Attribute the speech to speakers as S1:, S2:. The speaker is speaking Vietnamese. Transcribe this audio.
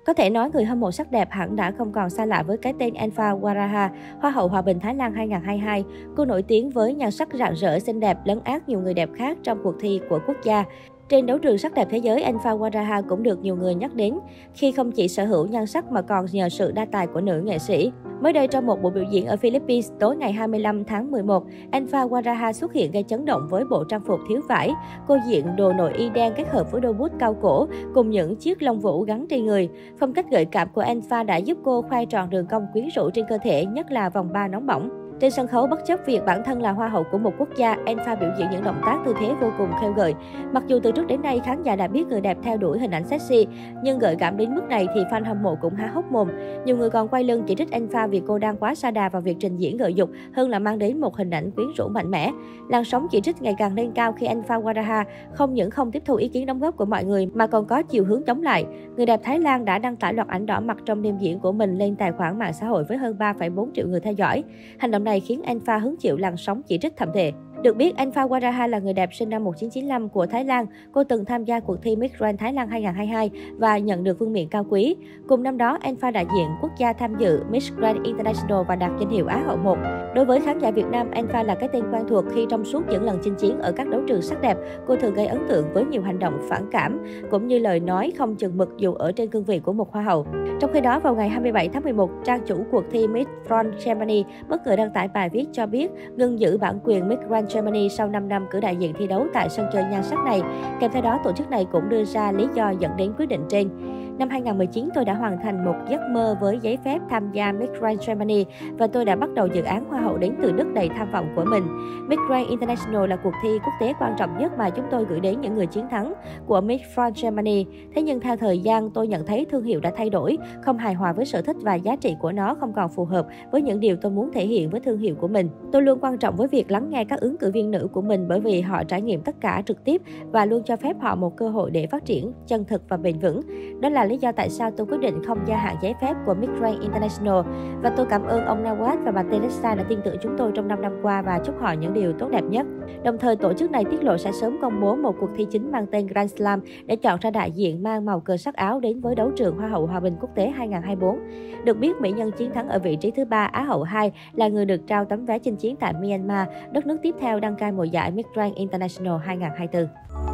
S1: Có thể nói người hâm mộ sắc đẹp hẳn đã không còn xa lạ với cái tên Enfa Waraha, Hoa hậu Hòa bình Thái Lan 2022. Cô nổi tiếng với nhan sắc rạng rỡ, xinh đẹp, lấn át nhiều người đẹp khác trong cuộc thi của quốc gia. Trên đấu trường sắc đẹp thế giới, Enfa Waraha cũng được nhiều người nhắc đến khi không chỉ sở hữu nhan sắc mà còn nhờ sự đa tài của nữ nghệ sĩ. Mới đây trong một buổi biểu diễn ở Philippines tối ngày 25 tháng 11, Enfa Waraha xuất hiện gây chấn động với bộ trang phục thiếu vải. Cô diện đồ nội y đen kết hợp với đôi bút cao cổ cùng những chiếc lông vũ gắn trên người. Phong cách gợi cảm của Enfa đã giúp cô khoe tròn đường cong quyến rũ trên cơ thể, nhất là vòng ba nóng bỏng. Trên sân khấu, bất chấp việc bản thân là hoa hậu của một quốc gia, Enfa biểu diễn những động tác tư thế vô cùng khêu gợi. Mặc dù từ trước đến nay khán giả đã biết người đẹp theo đuổi hình ảnh sexy, nhưng gợi cảm đến mức này thì fan hâm mộ cũng há hốc mồm. Nhiều người còn quay lưng chỉ trích Enfa vì cô đang quá sa đà vào việc trình diễn gợi dục hơn là mang đến một hình ảnh quyến rũ mạnh mẽ. Làn sóng chỉ trích ngày càng lên cao khi Enfa Waraha không những không tiếp thu ý kiến đóng góp của mọi người mà còn có chiều hướng chống lại. Người đẹp Thái Lan đã đăng tải loạt ảnh đỏ mặt trong đêm diễn của mình lên tài khoản mạng xã hội với hơn 3,4 triệu người theo dõi. Hành động này khiến Enfa hứng chịu làn sóng chỉ trích thậm tệ. Được biết, Enfa Waraha là người đẹp sinh năm 1995 của Thái Lan. Cô từng tham gia cuộc thi Miss Grand Thái Lan 2022 và nhận được vương miện cao quý. Cùng năm đó, Enfa đại diện quốc gia tham dự Miss Grand International và đạt danh hiệu Á hậu 1. Đối với khán giả Việt Nam, Enfa là cái tên quen thuộc khi trong suốt những lần chinh chiến ở các đấu trường sắc đẹp, cô thường gây ấn tượng với nhiều hành động phản cảm, cũng như lời nói không chừng mực dù ở trên cương vị của một hoa hậu. Trong khi đó, vào ngày 27 tháng 11, trang chủ cuộc thi Miss France Germany bất ngờ đăng tải bài viết cho biết ngưng giữ bản quyền Miss Grand Germany sau 5 năm cử đại diện thi đấu tại sân chơi nhan sắc này. Kèm theo đó, tổ chức này cũng đưa ra lý do dẫn đến quyết định trên. Năm 2019, tôi đã hoàn thành một giấc mơ với giấy phép tham gia Miss Grand Germany và tôi đã bắt đầu dự án Hoa hậu đến từ nước đầy tham vọng của mình. Miss Grand International là cuộc thi quốc tế quan trọng nhất mà chúng tôi gửi đến những người chiến thắng của Miss France Germany. Thế nhưng theo thời gian, tôi nhận thấy thương hiệu đã thay đổi, không hài hòa với sở thích và giá trị của nó không còn phù hợp với những điều tôi muốn thể hiện với thương hiệu của mình. Tôi luôn quan trọng với việc lắng nghe các ứng cử viên nữ của mình bởi vì họ trải nghiệm tất cả trực tiếp và luôn cho phép họ một cơ hội để phát triển chân thực và bền vững. Đó là lý do tại sao tôi quyết định không gia hạn giấy phép của Miss Grand International. Và tôi cảm ơn ông Nawaz và bà Teresa đã tin tưởng chúng tôi trong 5 năm qua và chúc họ những điều tốt đẹp nhất. Đồng thời, tổ chức này tiết lộ sẽ sớm công bố một cuộc thi chính mang tên Grand Slam để chọn ra đại diện mang màu cờ sắc áo đến với đấu trường Hoa hậu Hòa bình quốc tế 2024. Được biết, mỹ nhân chiến thắng ở vị trí thứ 3 Á hậu 2 là người được trao tấm vé chinh chiến tại Myanmar, đất nước tiếp theo đăng cai mùa giải Miss Grand International 2024.